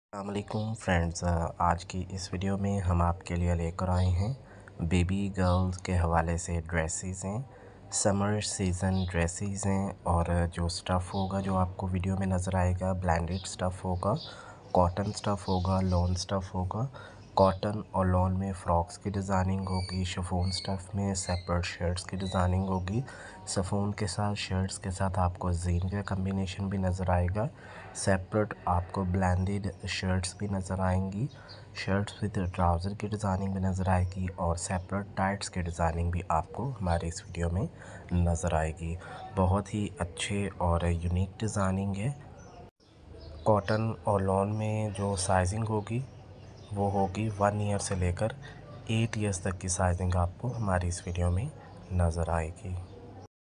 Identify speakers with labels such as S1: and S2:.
S1: अस्सलामुअलैकुम फ्रेंड्स, आज की इस वीडियो में हम आपके लिए लेकर आए हैं बेबी गर्ल्स के हवाले से ड्रेसेस हैं। समर सीज़न ड्रेसेस हैं और जो स्टफ़ होगा जो आपको वीडियो में नज़र आएगा ब्लेंडेड स्टफ़ होगा, कॉटन स्टफ़ होगा, लॉन स्टफ़ होगा। कॉटन और लॉन में फ़्रॉक्स की डिज़ाइनिंग होगी, शिफॉन स्टफ़ में सेपरेट शर्ट्स की डिज़ाइनिंग होगी। शिफॉन के साथ शर्ट्स के साथ आपको जीन का कम्बिनेशन भी नज़र आएगा। सेपरेट आपको ब्लेंडेड शर्ट्स भी नज़र आएंगी, शर्ट्स विद ट्राउज़र की डिज़ाइनिंग भी नज़र आएगी और सेपरेट टाइट्स की डिज़ाइनिंग भी आपको हमारे इस वीडियो में नज़र आएगी। बहुत ही अच्छे और यूनिक डिज़ाइनिंग है। कॉटन और लॉन में जो साइजिंग होगी वो होगी 1 ईयर से लेकर 8 ईयर्स तक की साइजिंग आपको हमारी इस वीडियो में नज़र आएगी।